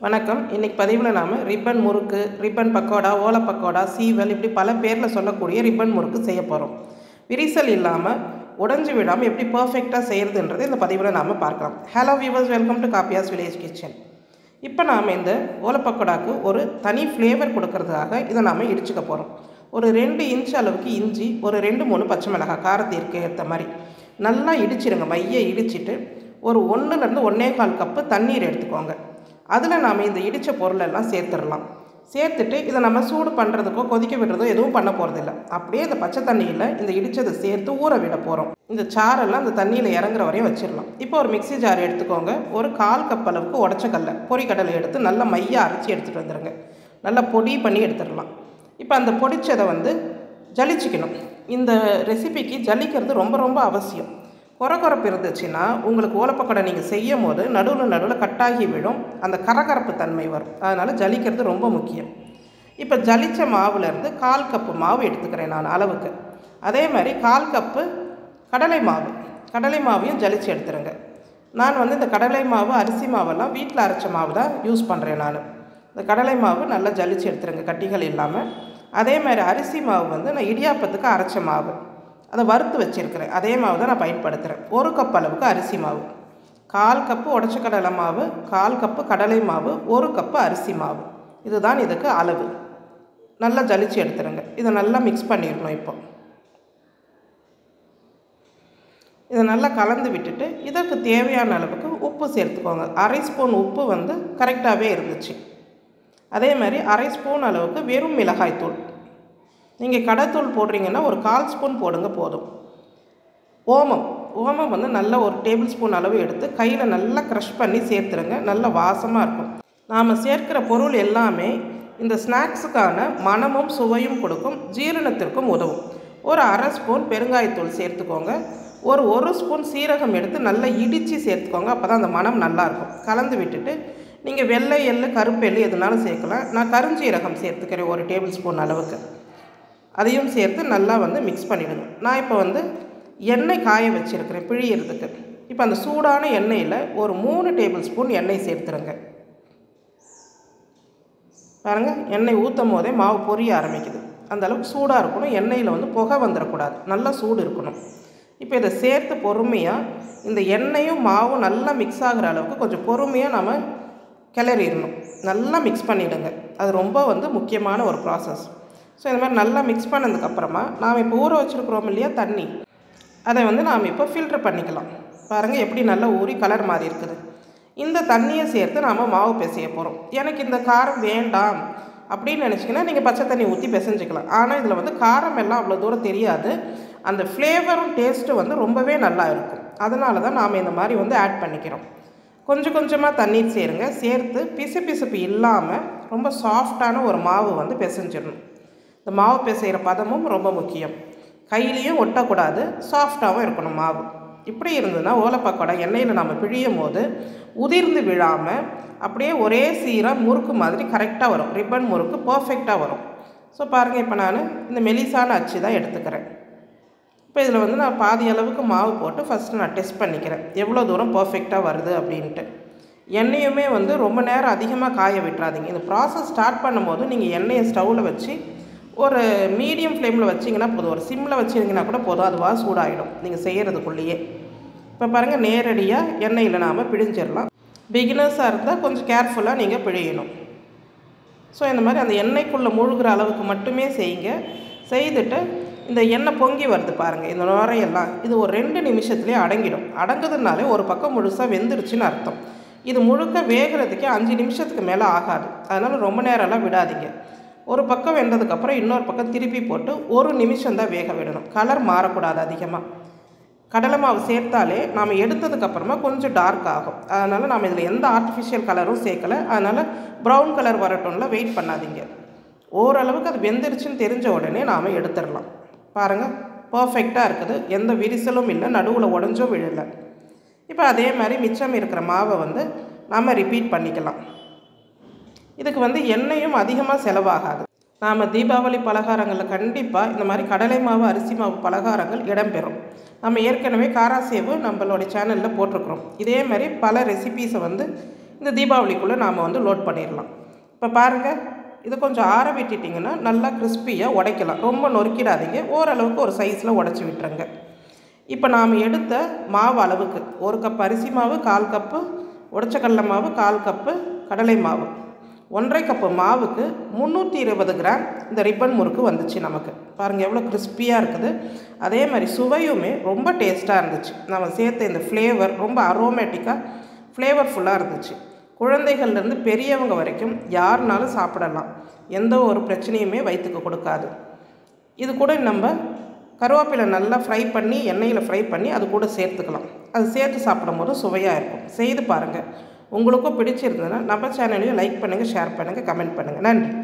வணக்கம். இன்னைக்கு பதிவில் நாம் ரிப்பன் முறுக்கு, ரிப்பன் பக்கோடா, ஓலை பக்கோடா, சீவல் இப்படி பல பேரில் சொல்லக்கூடிய ரிப்பன் முறுக்கு செய்ய போகிறோம். விரிசல் இல்லாமல் உடஞ்சி விடாமல் எப்படி பர்ஃபெக்டாக செய்கிறதுன்றது இந்த பதிவில் நாம் பார்க்கலாம். ஹலோ வியூவர்ஸ், வெல்கம் டு காப்பியாஸ் வில்லேஜ் கிச்சன். இப்போ நாம் இந்த ஓலை பக்கோடாவுக்கு ஒரு தனி ஃப்ளேவர் கொடுக்கறதுக்காக இதை நாம் இடிச்சுக்க போகிறோம். ஒரு 2 இன்ச் அளவுக்கு இஞ்சி, ஒரு 2-3 பச்சை மிளகாய் காரத்திற்கு ஏற்ற மாதிரி நல்லா இடிச்சிடுங்க. மையை இடிச்சிட்டு ஒரு 1-1 1/4 கப்பு தண்ணீர் எடுத்துக்கோங்க. அதில் நாம் இந்த இடித்த பொருளெல்லாம் சேர்த்துடலாம். சேர்த்துட்டு இதை நம்ம சூடு பண்ணுறதுக்கோ கொதிக்க விடுறதோ எதுவும் பண்ண போகிறதில்ல. அப்படியே இந்த பச்சை தண்ணியில் இந்த இடித்ததை சேர்த்து ஊற விட போகிறோம். இந்த சாரெல்லாம் அந்த தண்ணியில் இறங்குற வரையும் வச்சிடலாம். இப்போ ஒரு மிக்ஸி ஜார் எடுத்துக்கோங்க. ஒரு 1/4 கப் அளவுக்கு உடச்ச கடலை, பொரிக்கடலை எடுத்து நல்லா மையாக அரைச்சி எடுத்துகிட்டு வந்துடுங்க. நல்லா பொடி பண்ணி எடுத்துடலாம். இப்போ அந்த பொடிச்சதை ஜலிச்சிக்கணும். இந்த ரெசிபிக்கு ஜலிக்கிறது ரொம்ப ரொம்ப அவசியம். கொரகொரப்பு இருந்துச்சுன்னா உங்களுக்கு ஓலைப்பக்கோடை நீங்கள் செய்யும் போது நடுவில் கட்டாகி விடும், அந்த கரகரப்பு தன்மை வரும். அதனால் ஜலிக்கிறது ரொம்ப முக்கியம். இப்போ ஜலித்த மாவுலேருந்து 1/4 கப்பு மாவு எடுத்துக்கிறேன் நான் அளவுக்கு. அதே மாதிரி 1/4 கப்பு கடலை மாவையும் ஜலிச்சு எடுத்துருங்க. நான் இந்த கடலை மாவு, அரிசி மாவெல்லாம் வீட்டில் அரைச்ச மாவு தான் யூஸ் பண்ணுறேன். நான் இந்த கடலை மாவு நல்லா ஜலிச்சு எடுத்துருங்க, கட்டிகள் இல்லாமல். அதே மாதிரி அரிசி மாவு நான் இடியாப்பத்துக்கு அரைச்ச மாவு, அதை வறுத்து வச்சுருக்கிறேன். அதே மாவு தான் நான் பயன்படுத்துகிறேன். 1 கப் அளவுக்கு அரிசி மாவு, 1/4 கப்பு உடச்ச கடலை மாவு, 1/4 கப்பு கடலை மாவு, 1 கப்பு அரிசி மாவு. இதுதான் இதுக்கு அளவு. நல்லா ஜலிச்சு எடுத்துருங்க. இதை நல்லா மிக்ஸ் பண்ணிடணும். இப்போ இதை நல்லா கலந்து விட்டுட்டு இதற்கு தேவையான அளவுக்கு உப்பு சேர்த்துக்கோங்க. 1/2 ஸ்பூன் உப்பு கரெக்டாகவே இருந்துச்சு. அதே மாதிரி 1/2 ஸ்பூன் அளவுக்கு வெறும் மிளகாய்த்தூள். நீங்கள் கடைத்தூள் போடுறீங்கன்னா ஒரு 1/4 ஸ்பூன் போடுங்க போதும். ஓமம் நல்ல ஒரு டேபிள் ஸ்பூன் அளவு எடுத்து கையில் நல்லா க்ரஷ் பண்ணி சேர்த்துருங்க. நல்ல வாசமாக இருக்கும். நாம் சேர்க்கிற பொருள் எல்லாமே இந்த ஸ்நாக்ஸுக்கான மணமும் சுவையும் கொடுக்கும், ஜீரணத்திற்கும் உதவும். ஒரு 1/2 ஸ்பூன் பெருங்காயத்தூள் சேர்த்துக்கோங்க. ஒரு ஸ்பூன் சீரகம் எடுத்து நல்லா இடித்து சேர்த்துக்கோங்க. அப்போ தான் அந்த மணம் நல்லாயிருக்கும். கலந்து விட்டுட்டு நீங்கள் வெள்ளை எள்ளு, கருப்பு எள்ளு எதுனாலும் சேர்க்கலாம். நான் கருஞ்சீரகம் சேர்த்துக்கிறேன் 1 டேபிள் ஸ்பூன் அளவுக்கு. அதையும் சேர்த்து நல்லா மிக்ஸ் பண்ணிவிடுங்க. நான் இப்போ எண்ணெய் காய வச்சுருக்கிறேன் பிழியறதுக்கு. இப்போ அந்த சூடான எண்ணெயில் ஒரு 3 டேபிள் ஸ்பூன் எண்ணெய் சேர்த்துருங்க. பாருங்கள், எண்ணெய் ஊற்றும் போதே மாவு பொரிய ஆரம்பிக்குது. அந்தளவுக்கு சூடாக இருக்கணும். எண்ணெயில் புகை வந்துடக்கூடாது, நல்லா சூடு இருக்கணும். இப்போ இதை சேர்த்து பொறுமையாக இந்த எண்ணெயும் மாவும் நல்லா மிக்ஸ் ஆகிற அளவுக்கு கொஞ்சம் பொறுமையாக நம்ம கிளறிடணும். நல்லா மிக்ஸ் பண்ணிவிடுங்க. அது ரொம்ப முக்கியமான ஒரு ப்ராசஸ். ஸோ இந்த மாதிரி நல்லா மிக்ஸ் பண்ணதுக்கப்புறமா நாம் இப்போ ஊற வச்சுருக்குறோம் இல்லையா தண்ணி, அதை நாம் இப்போ ஃபில்ட்ரு பண்ணிக்கலாம். பாருங்கள் எப்படி நல்லா ஊறி கலர் மாறி இருக்குது. இந்த தண்ணியை சேர்த்து நாம் மாவு பிசைய போகிறோம். எனக்கு இந்த காரம் வேண்டாம் அப்படின்னு நினச்சிங்கன்னா நீங்கள் பச்சை தண்ணி ஊற்றி பிசைஞ்சிக்கலாம். ஆனால் இதில் காரம் எல்லாம் அவ்வளோ தூரம் தெரியாது. அந்த ஃப்ளேவரும் டேஸ்ட்டும் ரொம்பவே நல்லா இருக்கும். அதனால தான் நாம் இந்த மாதிரி ஆட் பண்ணிக்கிறோம். கொஞ்சம் கொஞ்சமாக தண்ணீர் சேருங்க. சேர்த்து பிசுப்பு இல்லாமல் ரொம்ப சாஃப்டான ஒரு மாவு பிசைஞ்சிடணும். இந்த மாவு பிசைகிற பதமும் ரொம்ப முக்கியம். கையிலையும் ஒட்டக்கூடாது, சாஃப்டாகவும் இருக்கணும் மாவு. இப்படி இருந்ததுன்னா ஓலை பக்கோடா எண்ணெயில் நம்ம பிழியும் போது உதிர்ந்து விழாமல் அப்படியே ஒரே சீராக முறுக்கு மாதிரி கரெக்டாக வரும். ரிப்பன் முறுக்கு பர்ஃபெக்டாக வரும். ஸோ பாருங்கள், இப்போ நான் இந்த மெலிசான அச்சு தான் எடுத்துக்கிறேன். இப்போ இதில் நான் பாதி அளவுக்கு மாவு போட்டு ஃபஸ்ட்டு நான் டெஸ்ட் பண்ணிக்கிறேன் எவ்வளோ தூரம் பர்ஃபெக்டாக வருது அப்படின்ட்டு. எண்ணெயுமே ரொம்ப நேரம் அதிகமாக காய விட்டுறாதீங்க. இந்த ப்ராசஸ் ஸ்டார்ட் பண்ணும்போது நீங்கள் எண்ணெயை ஸ்டவ்வில் வச்சு ஒரு மீடியம் ஃப்ளேமில் வச்சிங்கன்னா போதும். ஒரு சிம்மில் வச்சிங்கன்னா கூட போதும், அதுவாக சூடாகிடும் நீங்கள் செய்கிறதுக்குள்ளேயே. இப்போ பாருங்கள், நேரடியாக எண்ணெயில் நாம் பிழிஞ்சிடலாம். பிகினர்ஸாக இருந்தால் கொஞ்சம் கேர்ஃபுல்லாக நீங்கள் பிழியணும். ஸோ இந்த மாதிரி அந்த எண்ணெய்க்குள்ளே முழுகிற அளவுக்கு மட்டுமே செய்யுங்க. செய்துட்டு இந்த எண்ணெய் பொங்கி வருது பாருங்கள், இந்த நுரையெல்லாம் இது ஒரு 2 நிமிஷத்துலேயே அடங்கிடும். அடங்குதுனாலே ஒரு பக்கம் முழுசாக வெந்துருச்சுன்னு அர்த்தம். இது முழுக்க வேகிறதுக்கே 5 நிமிஷத்துக்கு மேலே ஆகாது. அதனால் ரொம்ப நேரம்லாம் விடாதீங்க. ஒரு பக்கம் வெந்ததுக்கப்புறம் இன்னொரு பக்கம் திருப்பி போட்டு 1 நிமிஷம் தான் வேக விடணும். கலர் மாறக்கூடாது அதிகமாக. கடலை மாவு சேர்த்தாலே நாம் எடுத்ததுக்கப்புறமா கொஞ்சம் டார்க் ஆகும். அதனால் நாம் இதில் எந்த ஆர்டிஃபிஷியல் கலரும் சேர்க்கலை. அதனால் ப்ரௌன் கலர் வரட்டும்ல வெயிட் பண்ணாதீங்க. ஓரளவுக்கு அது வெந்துருச்சுன்னு தெரிஞ்ச உடனே நாம் எடுத்துடலாம். பாருங்கள், பர்ஃபெக்டாக இருக்குது. எந்த விரிசலும் இல்லை, நடுவில் உடஞ்சும் விழலை. இப்போ அதே மாதிரி மிச்சம் இருக்கிற மாவை நாம் ரிப்பீட் பண்ணிக்கலாம். இதுக்கு எண்ணெயும் அதிகமாக செலவாகாது. நாம் தீபாவளி பலகாரங்களில் கண்டிப்பாக இந்த மாதிரி கடலை மாவு, அரிசி மாவு பலகாரங்கள் இடம்பெறும். நம்ம ஏற்கனவே காராசேவு நம்மளுடைய சேனலில் போட்டிருக்கிறோம். இதே மாதிரி பல ரெசிபீஸை இந்த தீபாவளிக்குள்ளே நாம் வந்து லோட் பண்ணிடலாம். இப்போ பாருங்கள், இது கொஞ்சம் ஆற விட்டுட்டிங்கன்னா நல்லா கிறிஸ்பியாக உடைக்கலாம். ரொம்ப நொறுக்கிடாதீங்க, ஓரளவுக்கு ஒரு சைஸில் உடச்சி விட்டுருங்க. இப்போ நாம் எடுத்த மாவு அளவுக்கு 1 கப் அரிசி மாவு, 1/4 கப்பு உடைச்ச கடலை மாவு, 1/4 கப்பு கடலை மாவு, 1/2 கப்பு மாவுக்கு 320 கிராம் இந்த ரிப்பன் முறுக்கு வந்துச்சு நமக்கு. பாருங்கள் எவ்வளோ கிறிஸ்பியாக இருக்குது. அதே மாதிரி சுவையுமே ரொம்ப டேஸ்ட்டாக இருந்துச்சு. நம்ம சேர்த்த இந்த ஃப்ளேவர் ரொம்ப அரோமேட்டிக்காக ஃப்ளேவர்ஃபுல்லாக இருந்துச்சு. குழந்தைகள்லேருந்து பெரியவங்க வரைக்கும் யாருனாலும் சாப்பிடலாம். எந்த ஒரு பிரச்சனையுமே வயிற்றுக்கு கொடுக்காது. இது கூட நம்ம கருவேப்பிலை நல்லா ஃப்ரை பண்ணி எண்ணெயில் ஃப்ரை பண்ணி அது கூட சேர்த்துக்கலாம். அது சேர்த்து சாப்பிடும் போது சுவையாக இருக்கும். செய்து பாருங்கள். உங்களுக்கும் பிடிச்சிருந்ததுன்னா நம்ம சேனலையும் லைக் பண்ணுங்கள், ஷேர் பண்ணுங்கள், கமெண்ட் பண்ணுங்கள். நன்றி.